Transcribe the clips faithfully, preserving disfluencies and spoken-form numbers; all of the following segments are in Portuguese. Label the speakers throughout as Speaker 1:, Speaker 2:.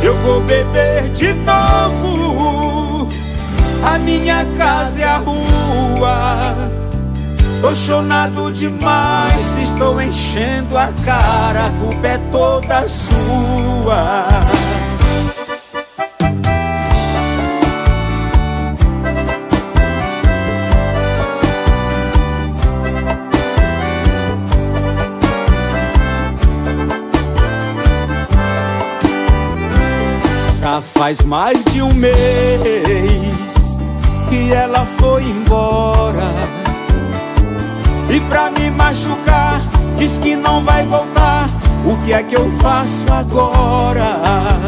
Speaker 1: Eu vou beber de novo. A minha casa é a rua. Tô chonado demais, estou enchendo a cara, a culpa é toda sua. Já faz mais de um mês que ela foi embora, e pra me machucar diz que não vai voltar. O que é que eu faço agora?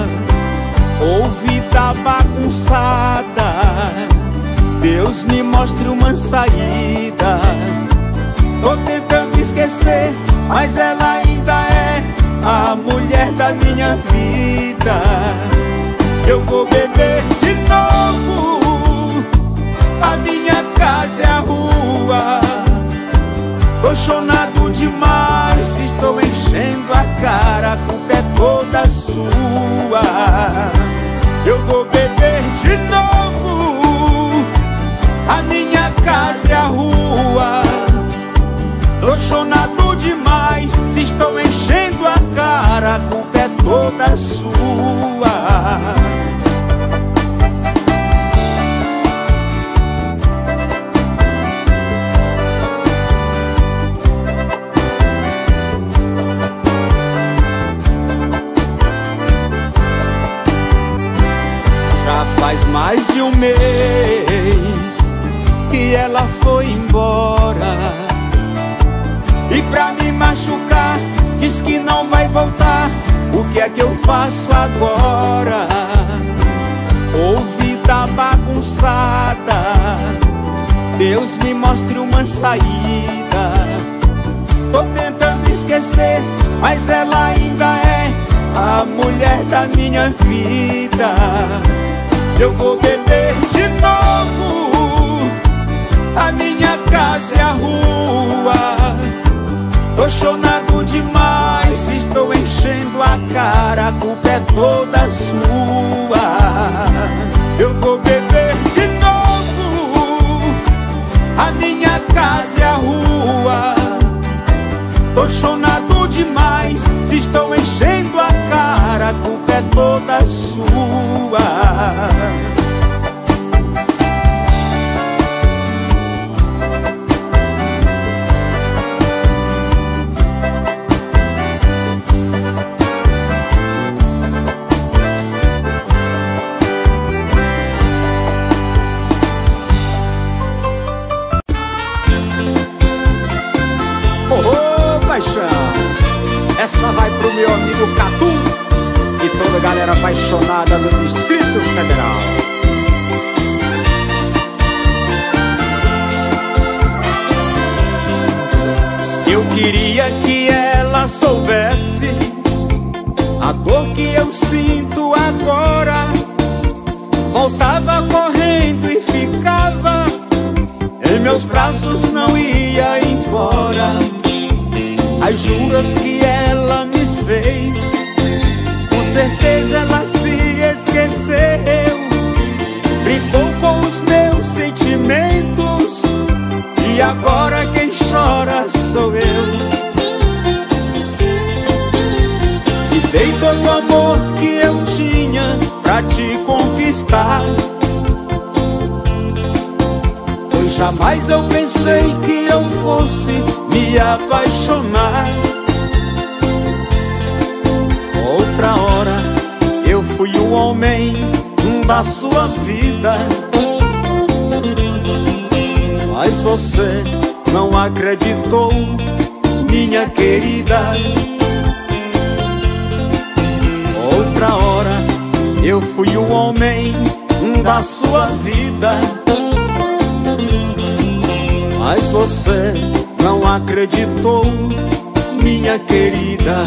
Speaker 1: Ouvi tá bagunçada, Deus me mostre uma saída. Tô tentando esquecer, mas ela ainda é a mulher da minha vida. Eu vou beber de novo. A minha casa é a rua. Tô chonado demais, estou enchendo a cara, a culpa é toda sua. Eu vou beber de novo. A minha casa é a rua. Tô chonado demais, se estou enchendo a cara, a culpa é toda sua. Faz mais de um mês que ela foi embora, e pra me machucar diz que não vai voltar. O que é que eu faço agora? Ouvi tá bagunçada, Deus me mostre uma saída. Tô tentando esquecer, mas ela ainda é a mulher da minha vida. Eu vou beber de novo. A minha casa é a rua. Tô chonado demais, estou enchendo a cara, a culpa é toda sua. Eu vou beber de novo. A minha casa é a rua. Tô chonado demais, se estou enchendo a cara, a culpa é toda sua. Oh, paixão, essa vai pro meu amigo Catu e toda a galera apaixonada do Distrito Federal. Eu queria que ela soubesse a dor que eu sinto agora. Voltava correndo e ficava em meus braços, não ia embora. As juras que ela me fez, com certeza ela se esqueceu. Brincou com os meus sentimentos e agora quem chora sou eu. Te dei todo o amor que eu tinha pra te conquistar, pois jamais eu pensei que eu fosse me apaixonar. Outra hora eu fui o homem da sua vida, mas você não acreditou, minha querida. Outra hora eu fui o homem da sua vida, mas você não acreditou, minha querida.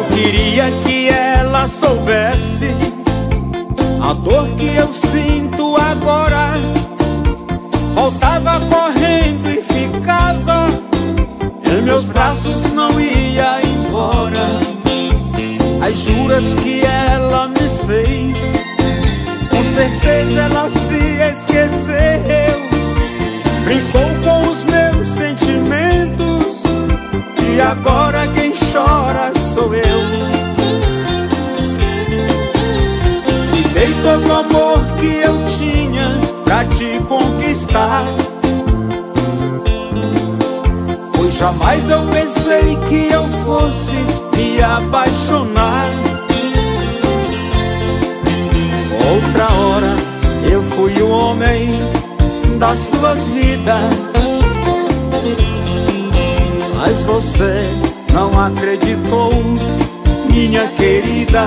Speaker 1: queria que ela soubesse a dor que eu sinto agora. Voltava correndo e ficava em meus braços, não ia embora. As juras que ela me fez, com certeza ela se esqueceu. Brincou com os meus sentimentos e agora quem chora sou eu. Te dei todo o amor que eu tinha pra te conquistar, pois jamais eu pensei que eu fosse me apaixonar. Outra hora eu fui o homem da sua vida, mas você não acreditou, minha querida.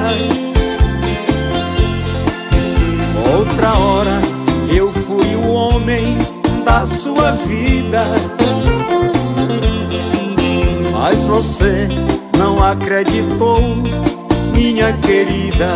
Speaker 1: Outra hora eu fui o homem da sua vida, mas você não acreditou, minha querida.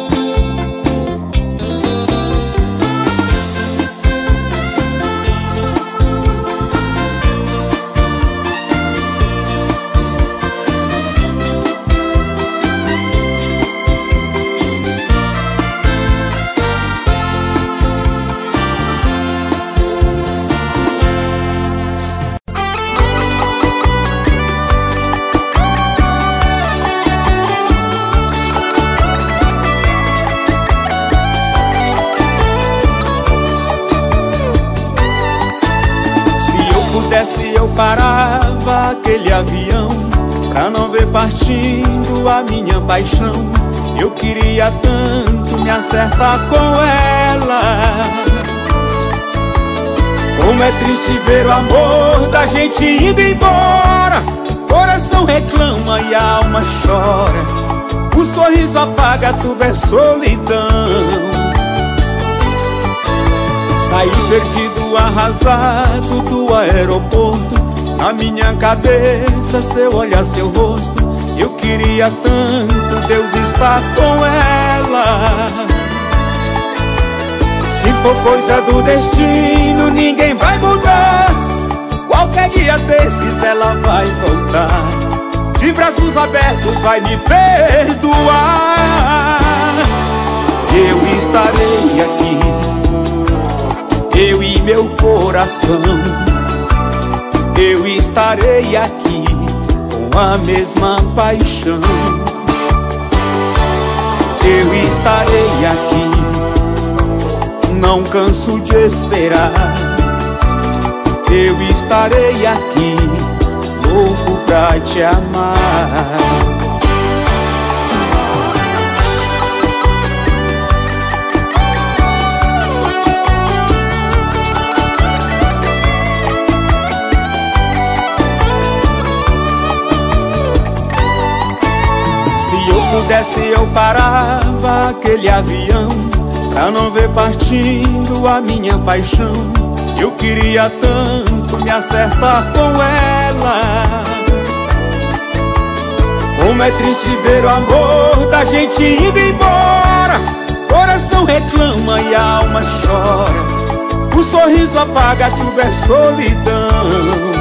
Speaker 1: Se eu parava aquele avião pra não ver partindo a minha paixão. Eu queria tanto me acertar com ela. Como é triste ver o amor da gente indo embora. Coração reclama e a alma chora. O sorriso apaga, tudo é solidão. Saí perdido, arrasado do aeroporto. Na minha cabeça seu olhar, seu rosto. Eu queria tanto Deus estar com ela. Se for coisa do destino, ninguém vai mudar. Qualquer dia desses ela vai voltar. De braços abertos vai me perdoar. Eu estarei aqui, eu e meu coração. Eu estarei aqui com a mesma paixão. Eu estarei aqui, não canso de esperar. Eu estarei aqui, louco pra te amar. Pudesse eu parava aquele avião pra não ver partindo a minha paixão. Eu queria tanto me acertar com ela. Como é triste ver o amor da gente indo embora. Coração reclama e a alma chora. O sorriso apaga, tudo é solidão.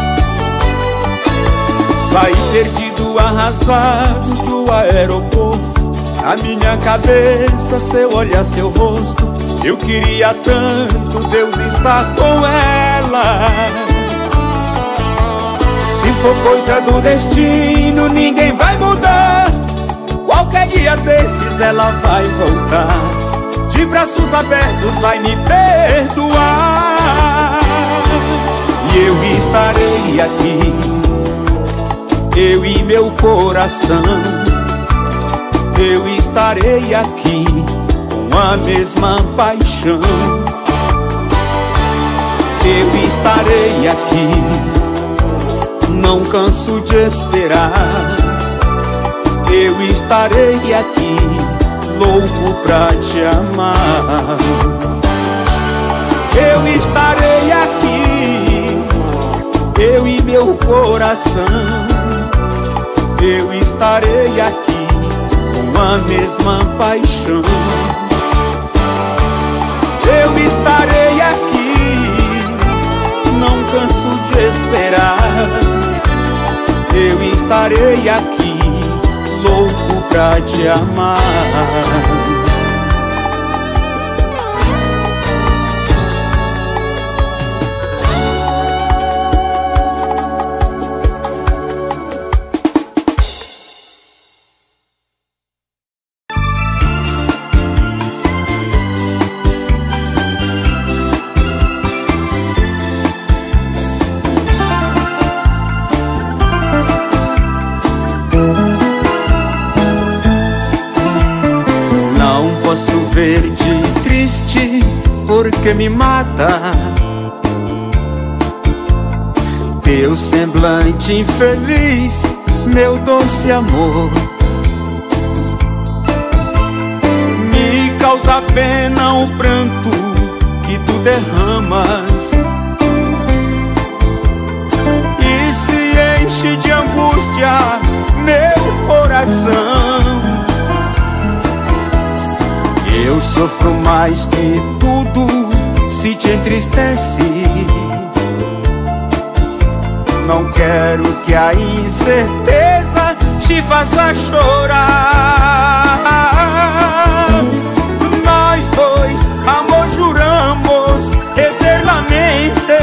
Speaker 1: Saí perdido, arrasado do aeroporto. Na minha cabeça seu olhar, seu rosto. Eu queria tanto Deus estar com ela. Se for coisa do destino, ninguém vai mudar. Qualquer dia desses ela vai voltar. De braços abertos vai me perdoar. E eu estarei aqui, eu e meu coração. Eu estarei aqui com a mesma paixão. Eu estarei aqui, não canso de esperar. Eu estarei aqui, louco pra te amar. Eu estarei aqui, eu e meu coração. eu estarei aqui com a mesma paixão. Eu estarei aqui, não canso de esperar. Eu estarei aqui, louco pra te amar. Verde triste porque me mata teu semblante infeliz, meu doce amor. Me causa pena o pranto que tu derramas e se enche de angústia meu coração. Eu sofro mais que tudo se te entristece. Não quero que a incerteza te faça chorar. Nós dois, amor, juramos eternamente.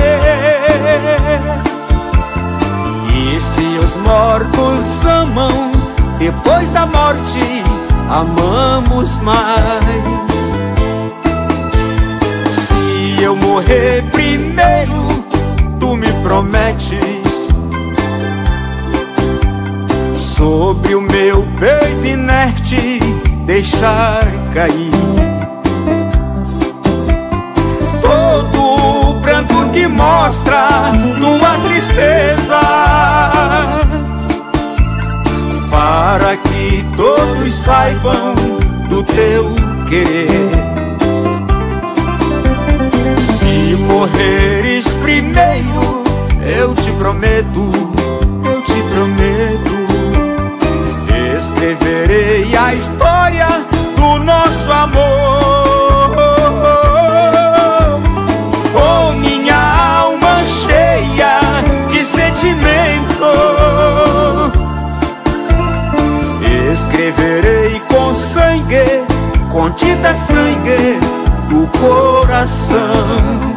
Speaker 1: E se os mortos amam, depois da morte amamos mais. Se eu morrer primeiro, tu me prometes sobre o meu peito inerte deixar cair todo o pranto que mostra tua tristeza, para que todos saibam do teu querer. Se morreres primeiro, eu te prometo, eu te prometo, escreverei a história do nosso amor, com minha alma cheia de sentimento. Escreverei com sangue, com tinta sangue do coração.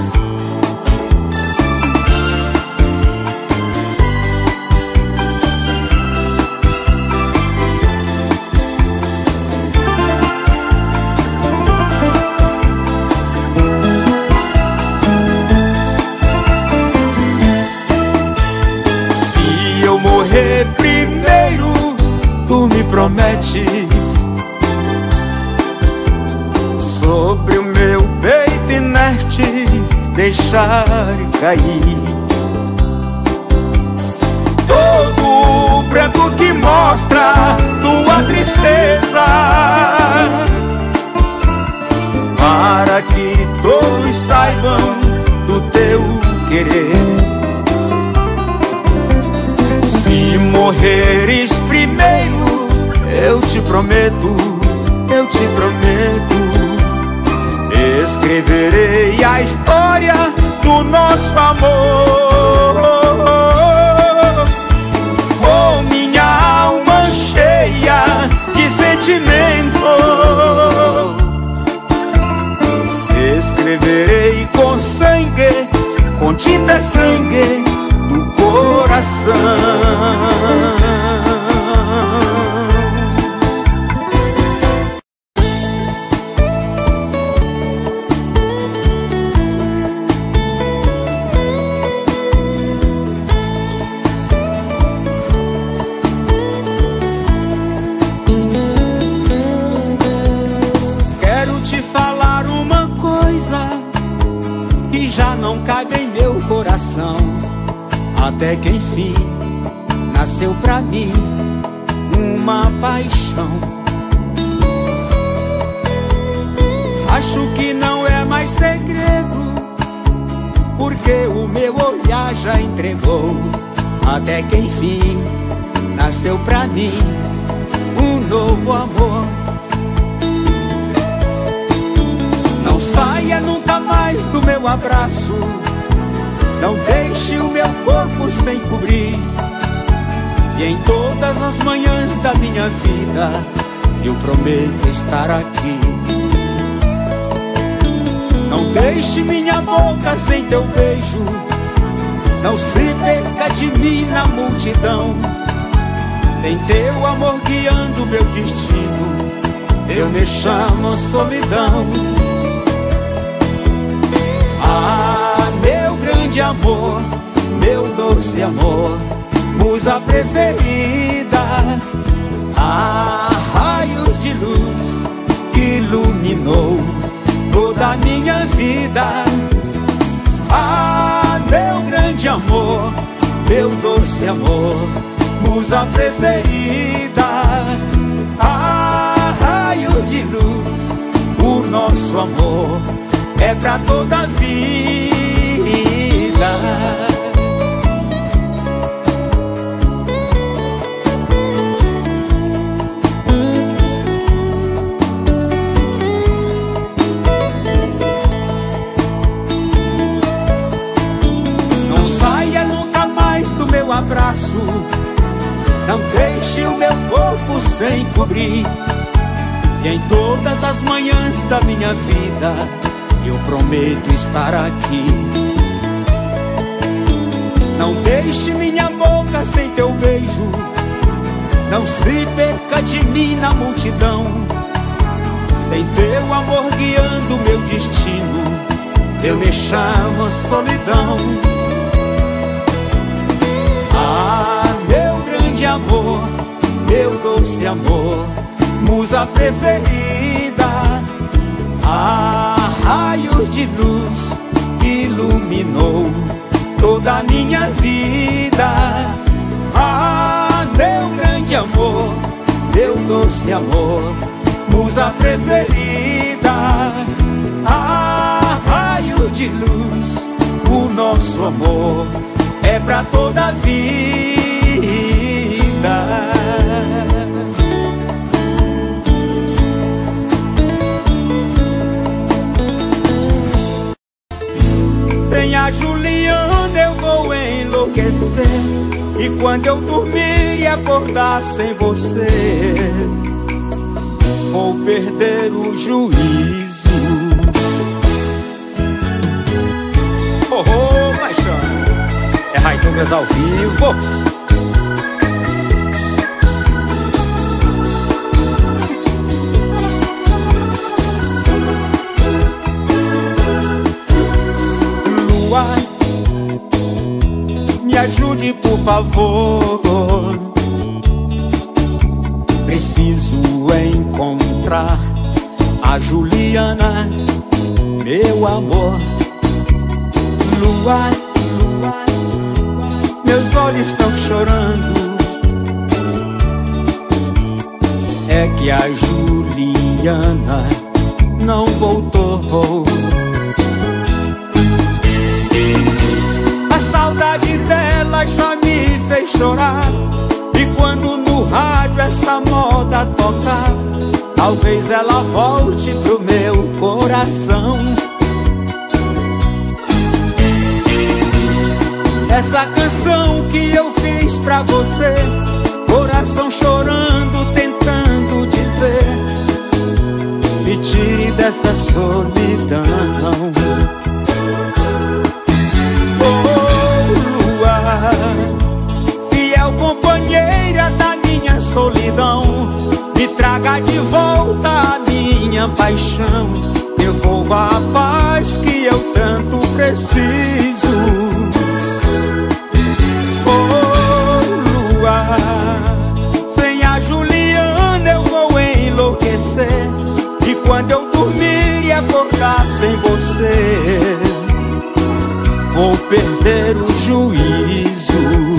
Speaker 1: Se eu morrer primeiro, tu me prometes sobre o meu peito inerte deixar cair todo o pranto que mostra tua tristeza, para que todos saibam do teu querer. Se morreres primeiro, eu te prometo, eu te prometo, escreverei a história do nosso amor, com minha alma cheia de sentimento. Escreverei com sangue, com tinta sangue do coração. Até que enfim nasceu pra mim uma paixão. Acho que não é mais segredo, porque o meu olhar já entregou. Até que enfim nasceu pra mim um novo amor. Não saia nunca mais do meu abraço, não deixe o meu corpo sem cobrir. E em todas as manhãs da minha vida eu prometo estar aqui. Não deixe minha boca sem teu beijo, não se perca de mim na multidão. Sem teu amor guiando meu destino, eu me chamo solidão. Ah, meu grande amor, meu doce amor, musa preferida. Ah, raios de luz que iluminou toda a minha vida. Ah, meu grande amor, meu doce amor, musa preferida. Ah, raio de luz, o nosso amor é pra toda a vida. Não saia nunca mais do meu abraço, não deixe o meu corpo sem cobrir. E em todas as manhãs da minha vida eu prometo estar aqui. Não deixe minha boca sem teu beijo, não se perca de mim na multidão. Sem teu amor guiando meu destino, eu me chamo solidão. Ah, meu grande amor, meu doce amor, musa preferida. Ah, raios de luz que iluminou toda a minha vida. Ah, meu grande amor, meu doce amor, musa preferida. Ah, raio de luz, o nosso amor é pra toda a vida. Sem a Juliana eu vou enlouquecer, e quando eu dormir e acordar sem você, vou perder o juízo. Oh, oh, paixão, é Ray Douglas ao vivo. Me ajude, por favor. Preciso encontrar a Juliana, meu amor. Lua, lua, meus olhos estão chorando. É que a Juliana não voltou. A saudade dela já me fez chorar, e quando no rádio essa moda tocar, talvez ela volte pro meu coração. Essa canção que eu fiz pra você, coração chorando, tentando dizer: me tire dessa solidão. Fiel companheira da minha solidão, me traga de volta a minha paixão. Devolva a paz que eu tanto preciso. Oh, lua, sem a Juliana eu vou enlouquecer, e quando eu dormir e acordar sem você, vou perder o juízo.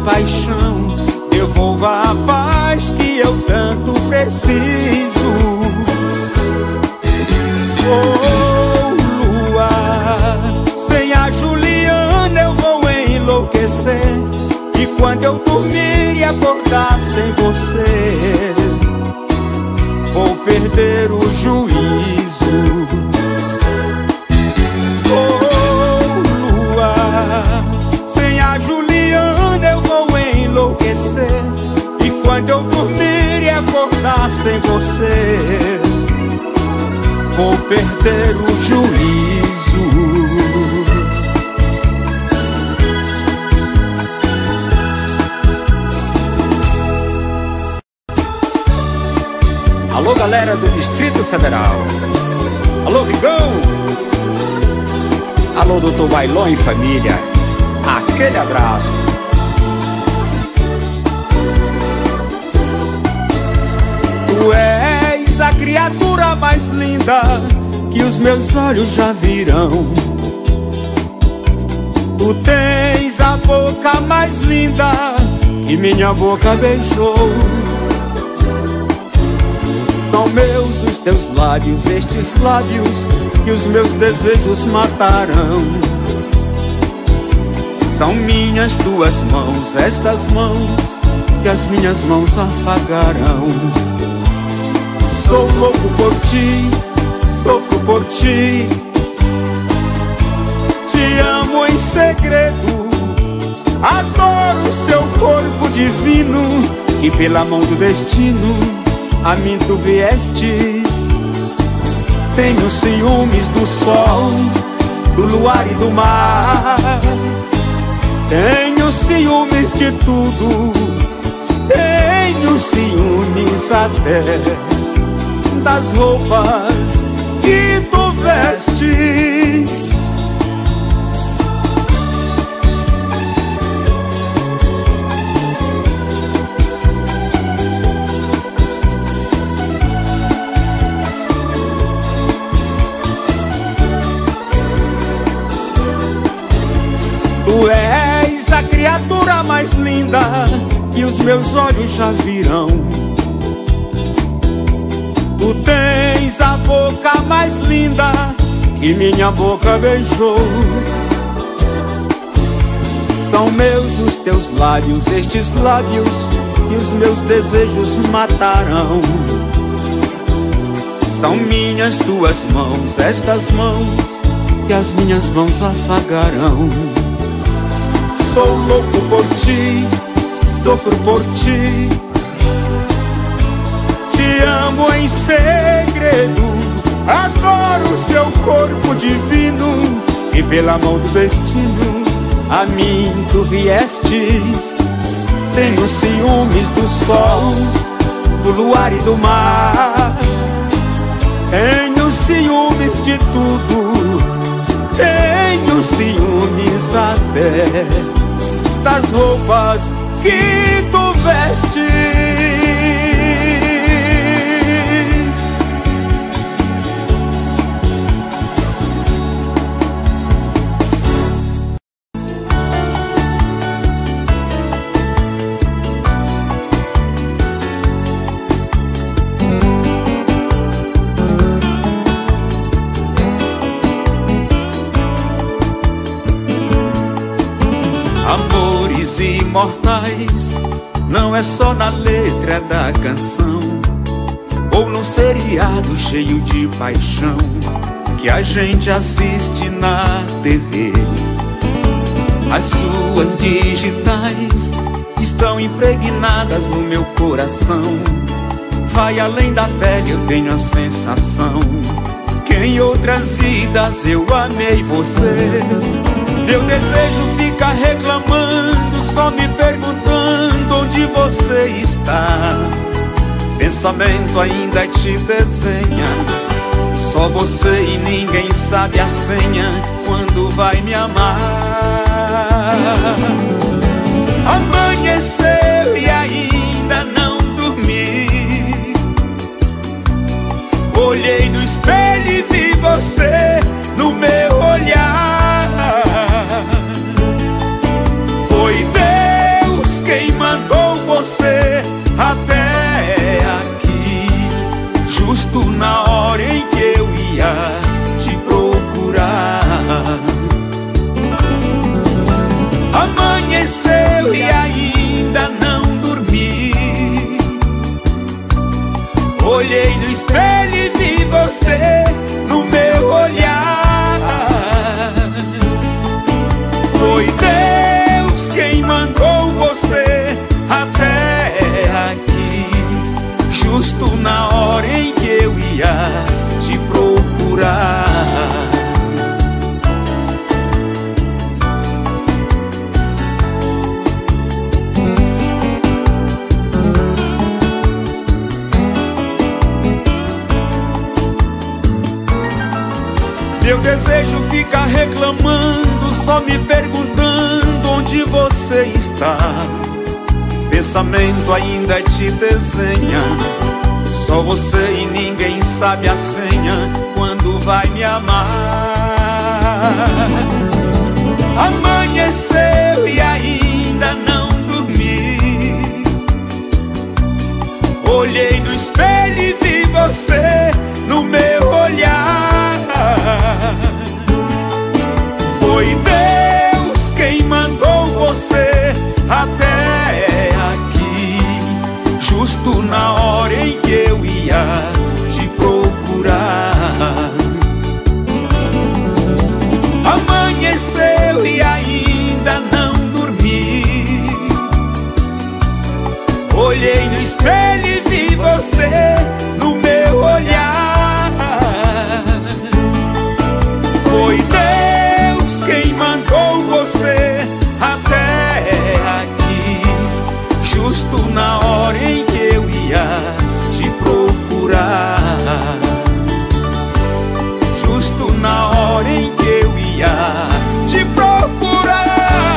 Speaker 1: paixão, devolva a paz que eu tanto preciso. Oh, lua, sem a Juliana eu vou enlouquecer. E quando eu dormir e acordar sem você, vou perder o juízo. Oh, lua, sem a Juliana eu vou enlouquecer. E quando eu dormir e acordar sem você, vou perder o juízo. Alô, galera do Distrito Federal. Alô, Vigão. Alô, doutor Bailão e família. Aquele abraço. Tu és a criatura mais linda que os meus olhos já viram. Tu tens a boca mais linda que minha boca beijou. São meus os teus lábios, estes lábios que os meus desejos matarão. São minhas tuas mãos, estas mãos que as minhas mãos afagarão. Sou louco por ti, sofro por ti, te amo em segredo. Adoro seu corpo divino, que pela mão do destino a mim tu viestes. Tenho ciúmes do sol, do luar e do mar. Tenho ciúmes de tudo, tenho ciúmes até das roupas que tu vestes. Tu és a criatura mais linda que os meus olhos já viram. Tu tens a boca mais linda que minha boca beijou. São meus os teus lábios, estes lábios que os meus desejos matarão. São minhas tuas mãos, estas mãos que as minhas mãos afagarão. Sou louco por ti, sofro por ti, te amo em segredo. Adoro seu corpo divino, e pela mão do destino a mim tu viestes. Tenho ciúmes do sol, do luar e do mar. Tenho ciúmes de tudo, tenho ciúmes até das roupas que tu vestes. Amores imortais não é só na letra da canção ou num seriado cheio de paixão que a gente assiste na T V. As suas digitais estão impregnadas no meu coração. Vai além da pele, eu tenho a sensação que em outras vidas eu amei você. Meu desejo fica reclamando, só me perguntando onde você está. Pensamento ainda te desenha, só você e ninguém sabe a senha quando vai me amar. Amanheceu e ainda não dormi. Olhei no espelho e vi você no meu olhar. Foi Deus espelho e vi você no meu olhar. Foi Deus quem mandou você até aqui, justo na hora em que eu ia te procurar. Meu desejo fica reclamando, só me perguntando onde você está. Pensamento ainda te desenha, só você e ninguém sabe a senha quando vai me amar. Amanheceu e ainda não dormi. Olhei no espelho e vi você no meu olhar. Foi Deus quem mandou você até aqui, justo na hora em que eu ia te procurar. Amanheceu e ainda não dormi. Olhei no espelho e vi você no meu olhar. Foi Deus quem mandou você até aqui, justo na hora em que eu ia te procurar. Justo na hora em que eu ia te procurar.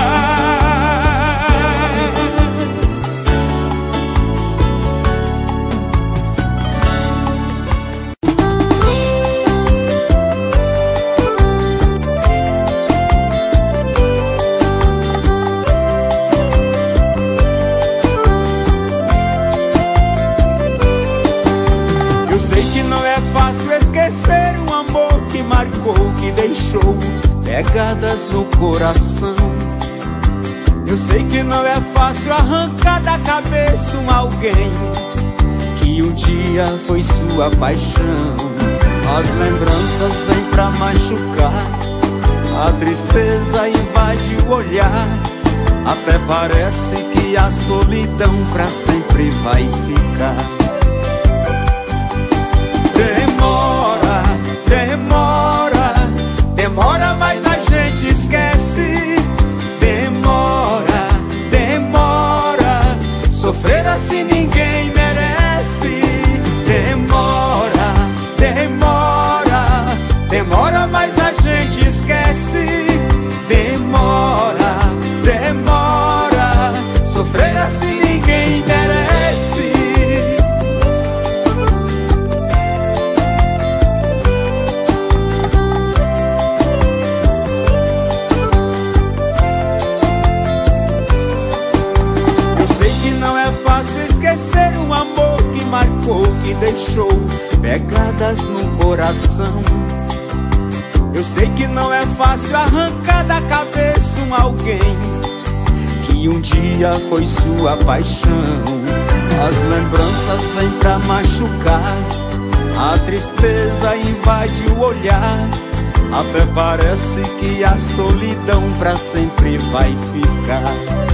Speaker 1: Esquecer um amor que marcou, que deixou pegadas no coração. Eu sei que não é fácil arrancar da cabeça um alguém que um dia foi sua paixão. As lembranças vêm pra machucar, a tristeza invade o olhar. Até parece que a solidão pra sempre vai ficar. Demora, demora, demora, mas a gente esquece. Demora, demora, sofrer assim ninguém merece. Demora, demora, demora, mas a gente esquece. Demora, demora, sofrer assim ninguém merece. Esquecer um amor que marcou, que deixou pegadas no coração. Eu sei que não é fácil arrancar da cabeça um alguém que um dia foi sua paixão. As lembranças vêm pra machucar, a tristeza invade o olhar. Até parece que a solidão pra sempre vai ficar.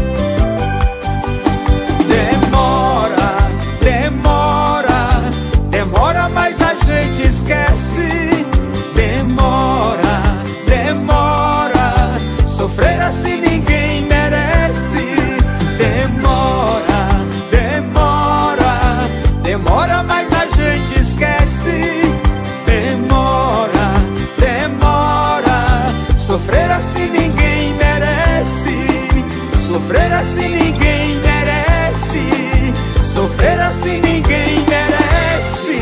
Speaker 1: Demora, demora, demora, mas a gente esquece. Demora, demora, sofrer assim ninguém merece. Demora, demora, demora, mas a gente esquece. Demora, demora, sofrer assim ninguém merece. Sofrer assim ninguém merece. Sofrer assim ninguém merece.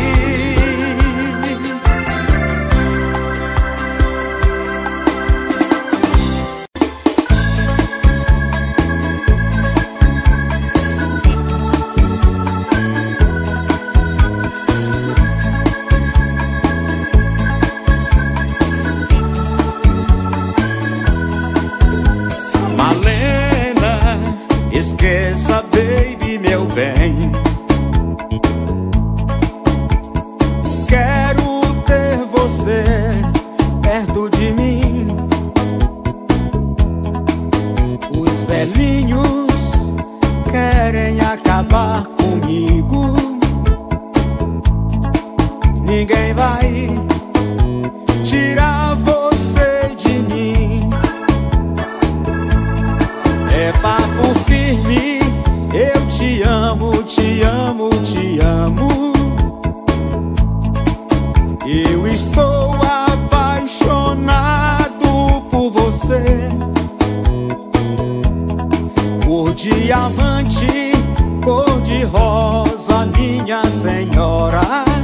Speaker 1: Malena, esqueça, baby, meu bem. senhora.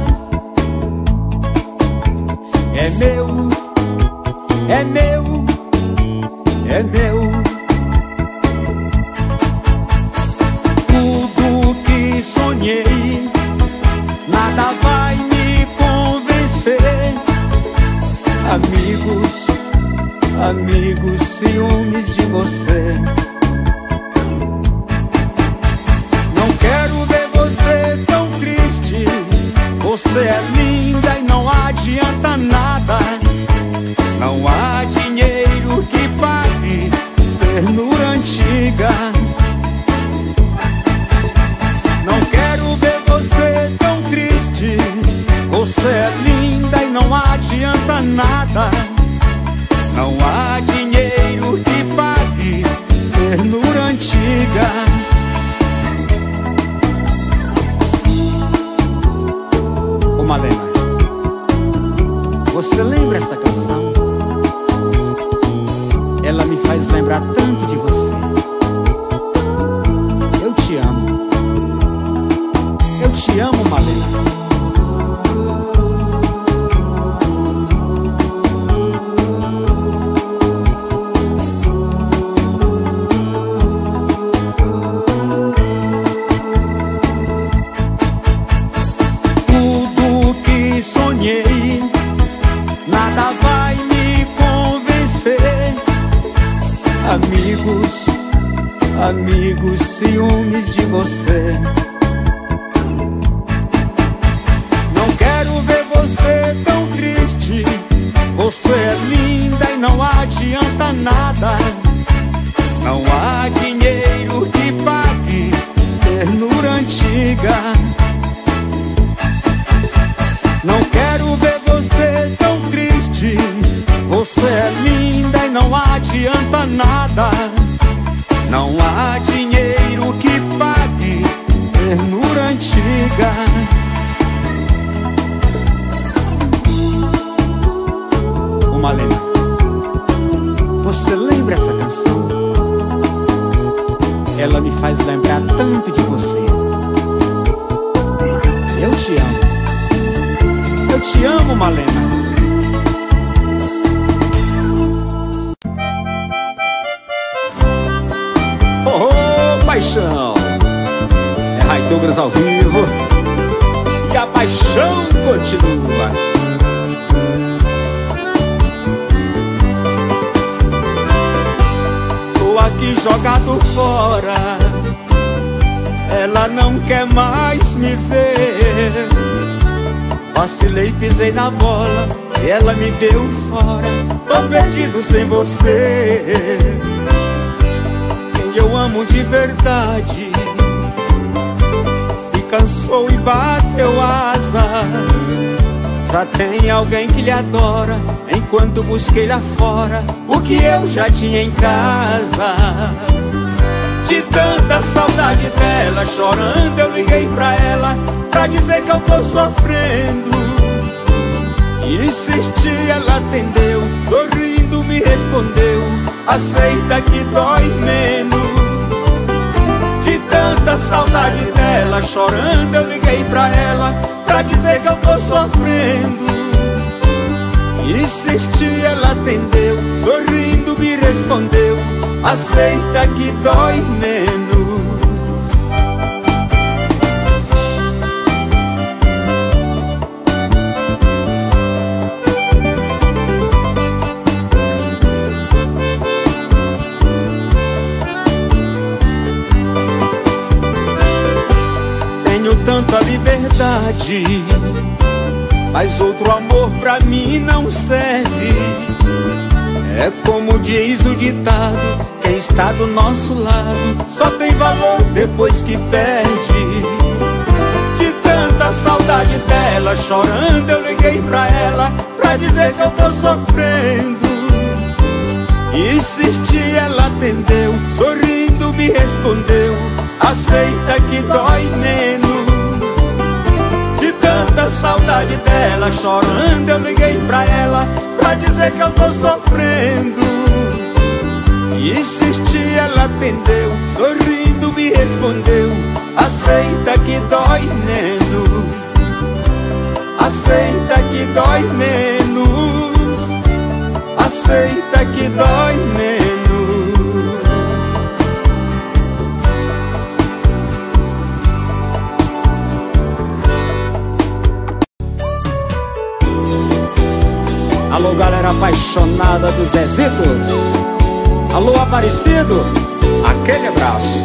Speaker 1: É meu, é meu, é meu. Tudo que sonhei, nada vai me convencer. Amigos, amigos, ciúmes de você. Não quero ver você tão triste. Você é linda e não adianta nada. Não há dinheiro que pague ternura antiga. Não quero ver você tão triste. Você é linda e não adianta nada. Não há dinheiro que pague ternura antiga. Ô Malena, você lembra essa canção? Ela me faz lembrar tanto de você. Eu te amo. Eu te amo, Malena. Tudo que sonhei, nada vai me convencer. Amigos, amigos, ciúmes de você. Não quero ver você tão triste. Você é linda e não adianta nada. Não há dinheiro que pague ternura antiga. Não quero ver você tão triste. Você é linda e não adianta nada. Não há dinheiro que pague ternura antiga. Ô Malena, você lembra essa canção? Ela me faz lembrar tanto de você. Eu te amo. Eu te amo, Malena. Oh, paixão! É Ray Douglas ao vivo e a paixão continua. Tô aqui jogado fora, ela não quer mais me ver. Vacilei, pisei na bola e ela me deu fora. Tô perdido sem você. Quem eu amo de verdade se cansou e bateu asas. Já tem alguém que lhe adora, enquanto busquei lá fora o que eu já tinha em casa. De tanta saudade dela, chorando eu liguei pra ela pra dizer que eu tô sofrendo. Insisti, ela atendeu, sorrindo me respondeu: aceita que dói menos. De tanta saudade dela, chorando eu liguei pra ela pra dizer que eu tô sofrendo. Insisti, ela atendeu, sorrindo me respondeu: aceita que dói menos. Tenho tanta liberdade, mas outro amor pra mim não serve. É como diz o ditado: quem está do nosso lado só tem valor depois que perde. De tanta saudade dela, chorando eu liguei pra ela pra dizer que eu tô sofrendo. Insisti, ela atendeu, sorrindo me respondeu: aceita que dói menos. De tanta saudade dela, chorando eu liguei pra ela pra dizer que eu tô sofrendo. Insisti, ela atendeu, sorrindo me respondeu: aceita que dói menos. aceita que dói menos, aceita que dói menos. Alô, galera apaixonada dos Zezitos. Alô, Aparecido, aquele abraço.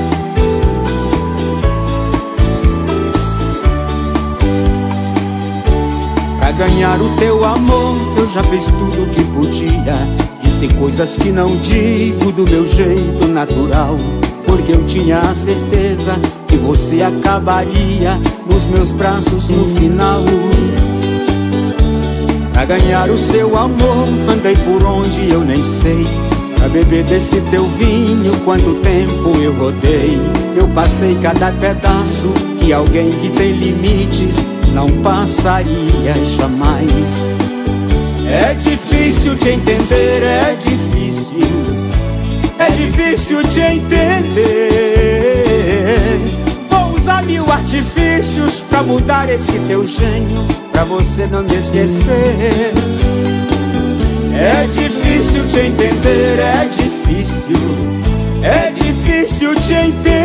Speaker 1: Pra ganhar o teu amor eu já fiz tudo o que podia. Disse coisas que não digo do meu jeito natural, porque eu tinha a certeza que você acabaria nos meus braços no final. Pra ganhar o seu amor andei por onde eu nem sei, pra beber desse teu vinho quanto tempo eu rodei. Eu passei cada pedaço que alguém que tem limites não passaria jamais. É difícil te entender, é difícil, é difícil te entender. Vou usar mil artifícios pra mudar esse teu gênio, pra você não me esquecer. É difícil te entender, é difícil, é difícil te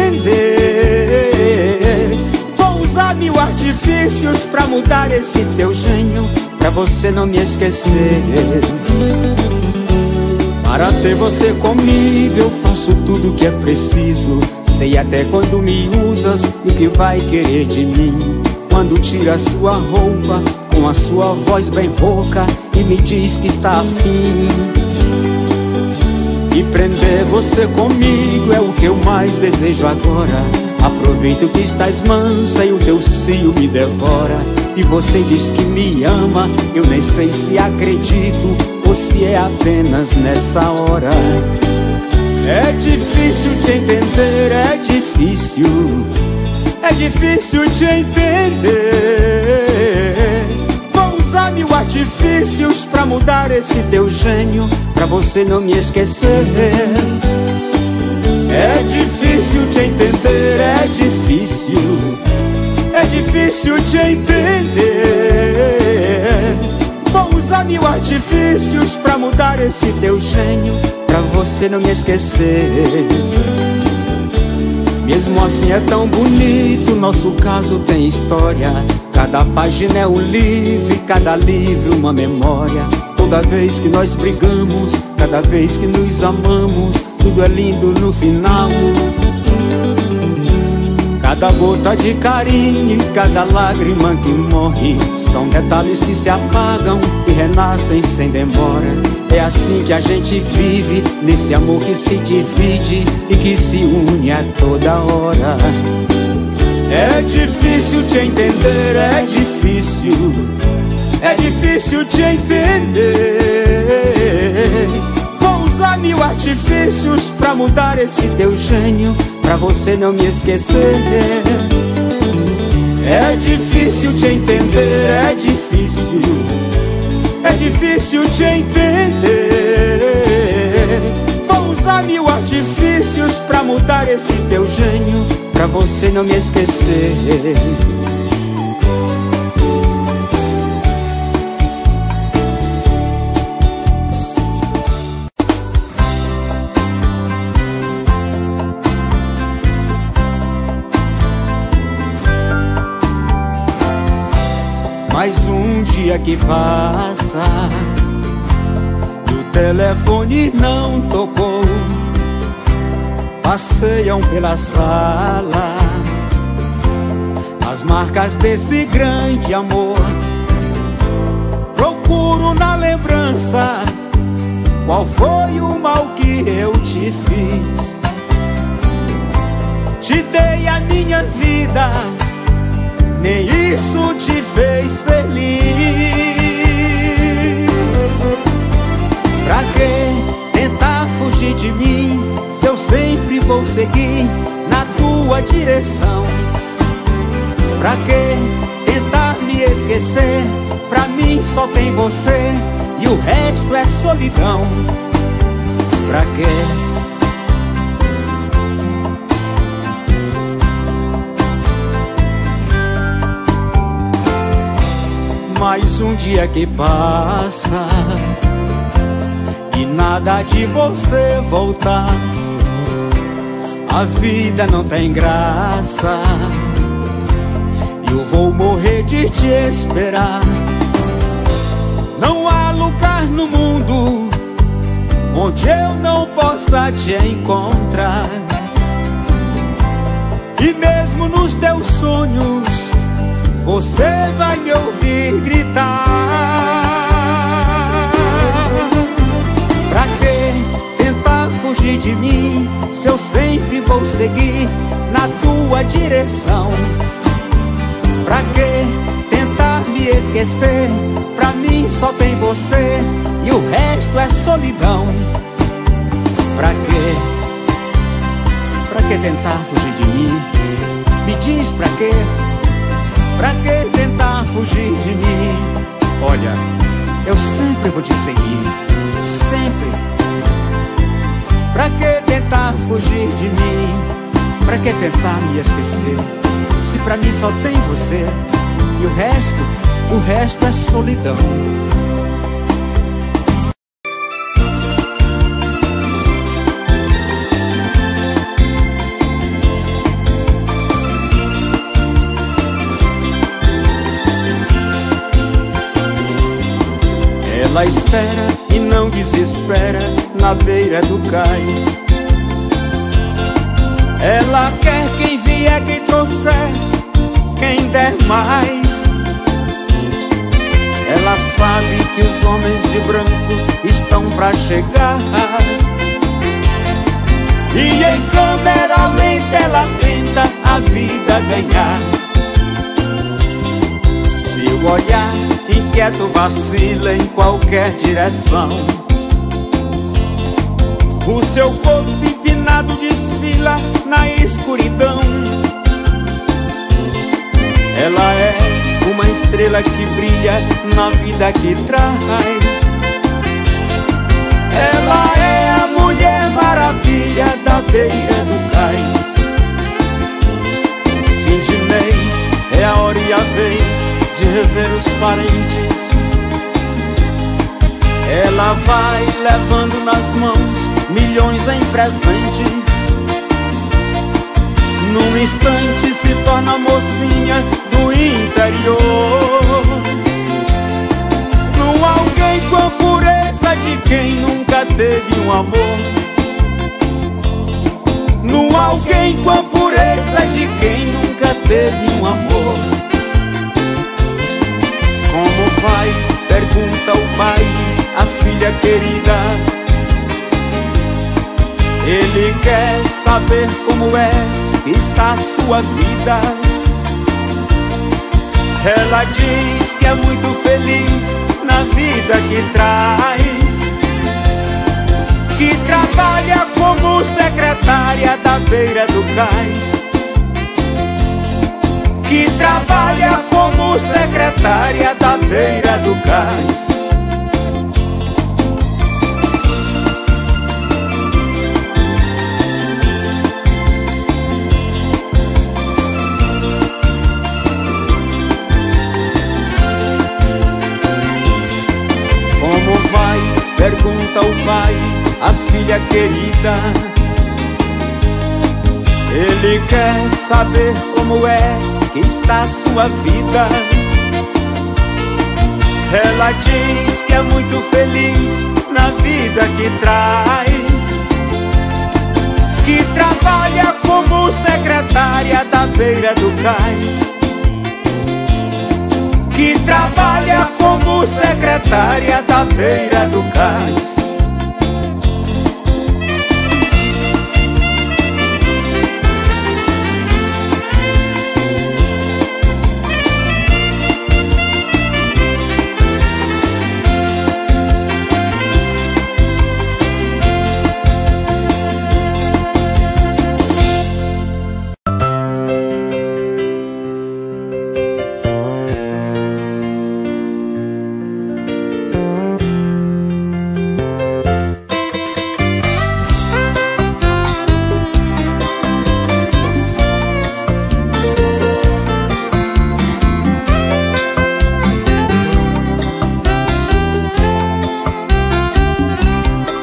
Speaker 1: entender. Vou usar mil artifícios pra mudar esse teu gênio, pra você não me esquecer. Para ter você comigo eu faço tudo o que é preciso. Sei até quando me usas e o que vai querer de mim. Quando tira sua roupa com a sua voz bem rouca e me diz que está afim. E prender você comigo é o que eu mais desejo agora. Aproveito que estás mansa e o teu cio me devora. E você diz que me ama, eu nem sei se acredito ou se é apenas nessa hora. É difícil te entender, é difícil, é difícil te entender. Vou usar mil artifícios pra mudar esse teu gênio, pra você não me esquecer. É difícil te entender, é difícil, é difícil te entender. Vou usar mil artifícios pra mudar esse teu gênio, pra você não me esquecer. Mesmo assim é tão bonito, nosso caso tem história. Cada página é um livro, cada livro uma memória. Toda vez que nós brigamos, cada vez que nos amamos, tudo é lindo no final. Cada gota de carinho e cada lágrima que morre são detalhes que se apagam e renascem sem demora. É assim que a gente vive, nesse amor que se divide e que se une a toda hora. É difícil te entender, é difícil, é difícil te entender. Vou usar mil artifícios pra mudar esse teu gênio, pra você não me esquecer. É difícil te entender, é difícil, é difícil te entender. Vou usar mil artifícios pra mudar esse teu gênio, pra você não me esquecer. Mais um dia que passa e o telefone não tocou. Passeiam pela sala as marcas desse grande amor. Procuro na lembrança qual foi o mal que eu te fiz. Te dei a minha vida, nem isso te fez feliz. Pra que tentar fugir de mim, se eu sempre vou seguir na tua direção? Pra que tentar me esquecer, pra mim só tem você e o resto é solidão. Pra que? mais um dia que passa e nada de você voltar. A vida não tem graça e eu vou morrer de te esperar. Não há lugar no mundo onde eu não possa te encontrar. E mesmo nos teus sonhos você vai me ouvir gritar. Pra que tentar fugir de mim, se eu sempre vou seguir na tua direção? Pra que tentar me esquecer? Pra mim só tem você e o resto é solidão. Pra quê? Pra que tentar fugir de mim? Me diz pra quê? Pra que tentar fugir de mim? Olha, eu sempre vou te seguir, sempre. Pra que tentar fugir de mim? Pra que tentar me esquecer? Se pra mim só tem você e o resto, o resto é solidão. Ela espera e não desespera na beira do cais. Ela quer quem vier, quem trouxer, quem der mais. Ela sabe que os homens de branco estão pra chegar, e em câmera lenta ela tenta a vida ganhar. Seu olhar inquieto vacila em qualquer direção. O seu corpo empinado desfila na escuridão. Ela é uma estrela que brilha na vida que traz. Ela é a Mulher Maravilha da beira do cais. Fim de mês é a hora e a vez de rever os parentes. Ela vai levando nas mãos milhões em presentes. Num instante se torna mocinha do interior. Num alguém com a pureza de quem nunca teve um amor. Num alguém com a pureza de quem nunca teve um amor. Como vai? Pergunta o pai, a filha querida. Ele quer saber como é que está a sua vida. Ela diz que é muito feliz na vida que traz, que trabalha como secretária da beira do cais, que trabalha como secretária da beira do cais. Como vai? Pergunta o pai, a filha querida. Ele quer saber como é que está a sua vida. Ela diz que é muito feliz na vida que traz, que trabalha como secretária da beira do cais, que trabalha como secretária da beira do cais.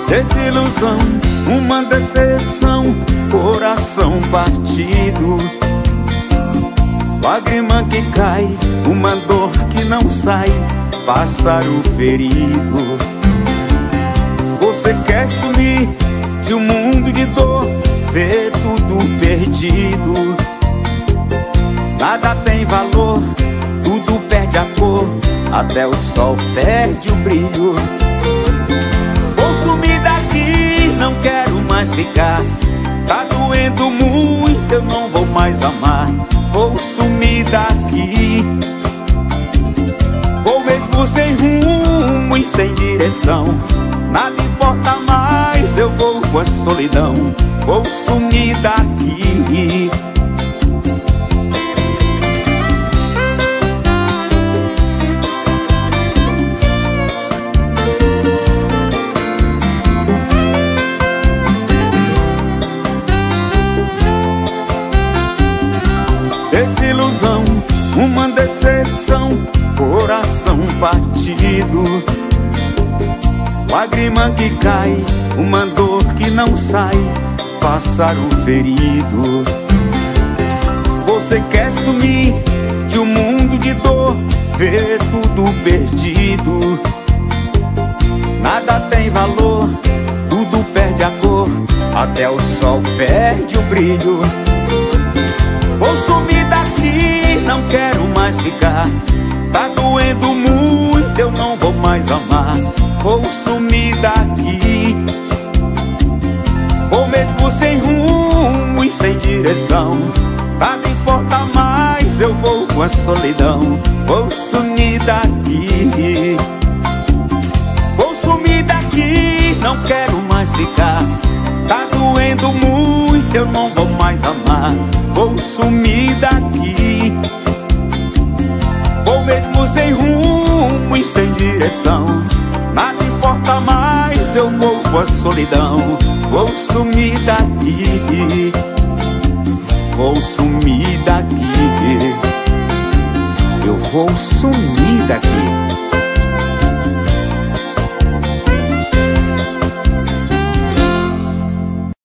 Speaker 1: Desilusão, uma decepção, coração partido, lágrima que cai, uma dor que não sai, pássaro ferido. Você quer sumir de um mundo de dor, ver tudo perdido. Nada tem valor, tudo perde a cor, até o sol perde o brilho. Vou sumir daqui, não quero mais ficar. Tá doendo muito, eu não vou mais amar. Vou sumir daqui. Vou mesmo sem rumo e sem direção. Nada importa mais, eu vou com a solidão. Vou sumir daqui. Desilusão, uma decepção, coração partido, lágrima que cai, uma dor que não sai, pássaro ferido. Você quer sumir de um mundo de dor, ver tudo perdido. Nada tem valor, tudo perde a cor, até o sol perde o brilho. Vou sumir daqui, não quero mais ficar. Tá doendo muito, eu não vou mais amar. Vou sumir daqui. Vou mesmo sem rumo e sem direção. Nada importa mais, eu vou com a solidão. Vou sumir daqui. Vou sumir daqui, não quero mais ficar. Tá doendo muito, eu não vou mais amar. Vou sumir daqui. Vou mesmo sem rumo e sem direção. Nada importa mais, eu vou com a solidão. Vou sumir daqui.